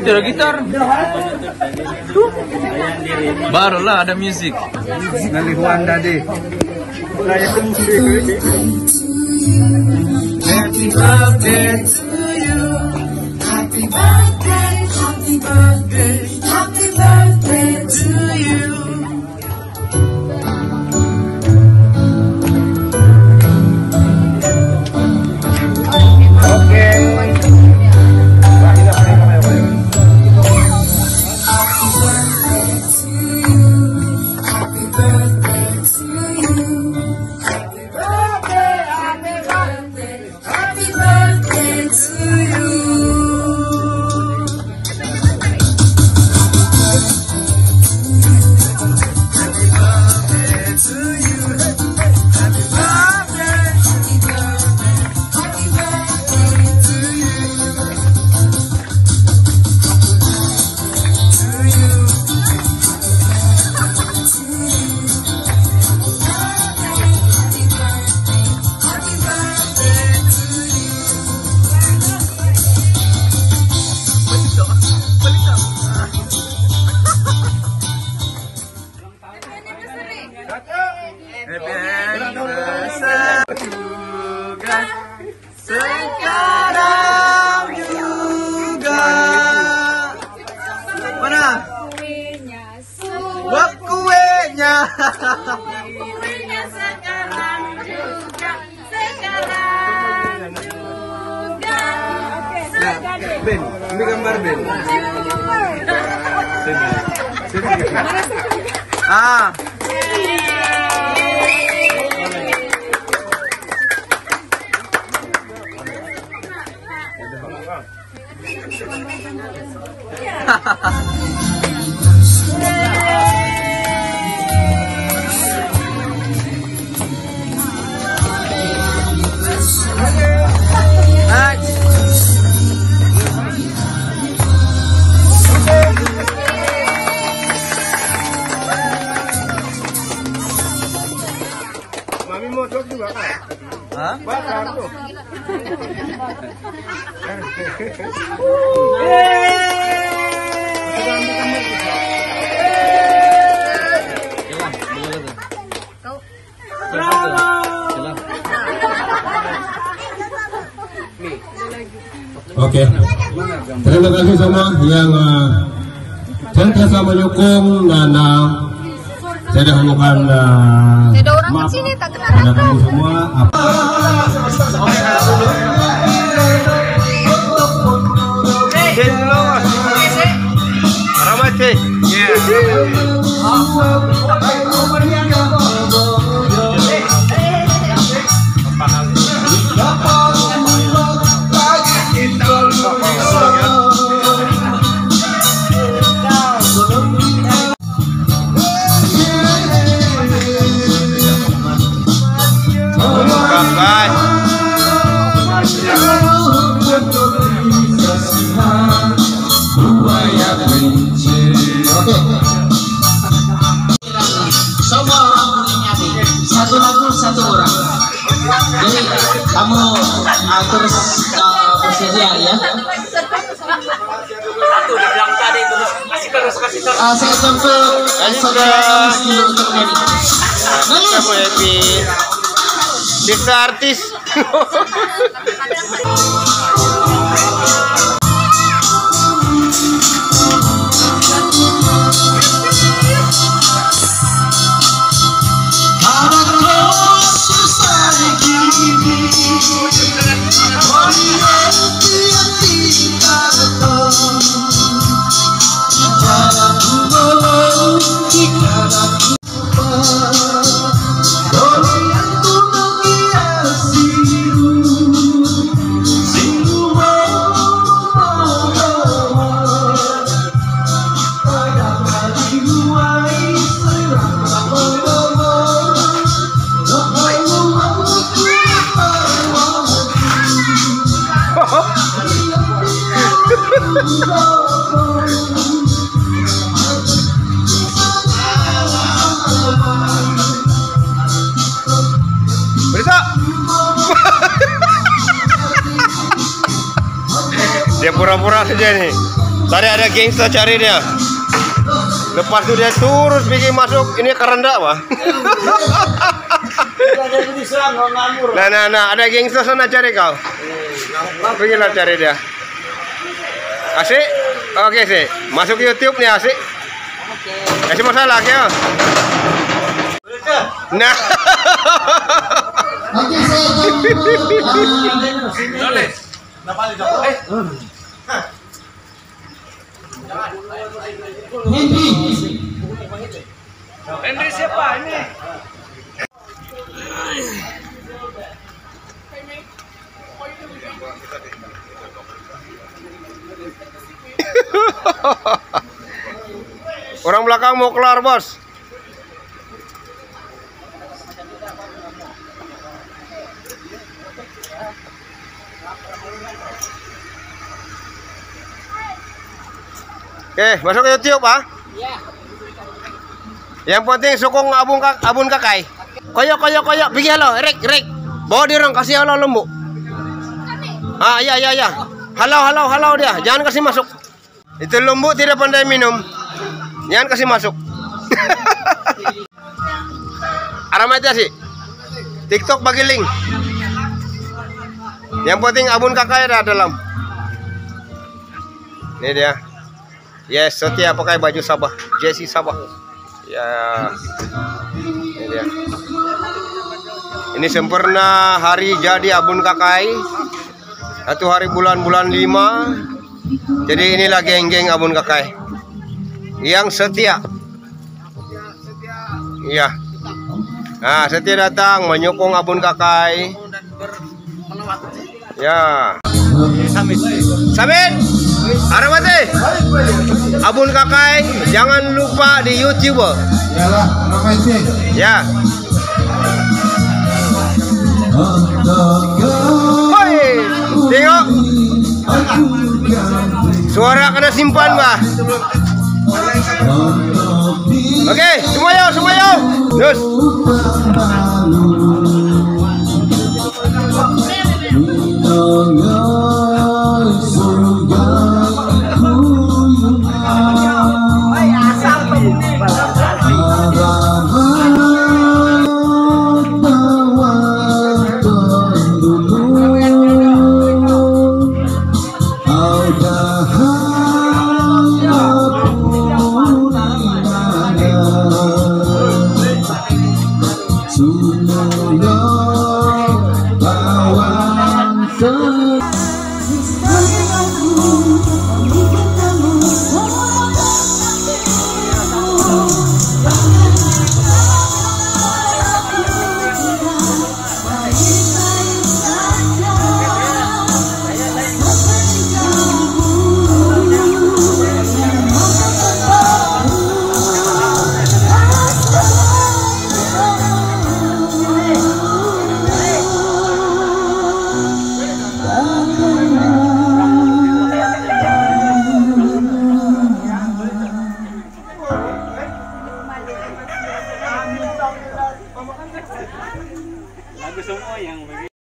Ada gitar. Barulah ada musik. Nanti Juan tadi. Happy birthday to you. Happy birthday, happy birthday, happy birthday to you. Sekarang juga mana buat kuenya sekarang juga Ben, ini gambar Ben. ah Mami mau jok juga kan? Hah? Bakar tuh. Oke, terima kasih semua yang senantiasa menyokong dan saya harapkan maaf pada kamu semua. Satu lagu satu orang. Jadi kamu terus bersedia ya. Saya contoh saudara dulu untuk nyanyi. Kamu happy. Bisa artis. Bisa. Dia pura-pura saja nih. Tadi ada gangster cari dia. Lepas itu dia terus bikin masuk. Ini kerendak, Pak. Nah, ada gangster sana cari kau. Pergilah cari dia. Asik? Oke sih. Masuk YouTube nih asik. Kasih masalah ya. Nah. Nanti saya Henry siapa ini? Orang belakang mau kelar, bos. Oke, masuk ke YouTube, Pak. Iya. Yang penting sokong abun kakai. Koyok. Pergi halo, Rek. Bawa dia orang kasih halo lembu. Ah, ya. Halo dia. Jangan kasih masuk. Itu lembu tidak pandai minum. Jangan kasih masuk. Alamat aja sih. TikTok bagi link. Yang penting abun kakai ada dalam. Ini dia. Yes, Setia pakai baju Sabah, Jesse Sabah. Ya, ini dia. Ini sempurna hari jadi abun kakai. 1 hari bulan 5. Jadi inilah geng-geng abun kakai yang setia. Iya. Nah, Setia datang menyokong abun kakai. Ya. Samin. Aramate. Abun kakai jangan lupa di YouTube. Yalah, ramai sih. Ya. Hoi, tengok. Suara kena simpan, Bah. Oke, semua yo. Terus.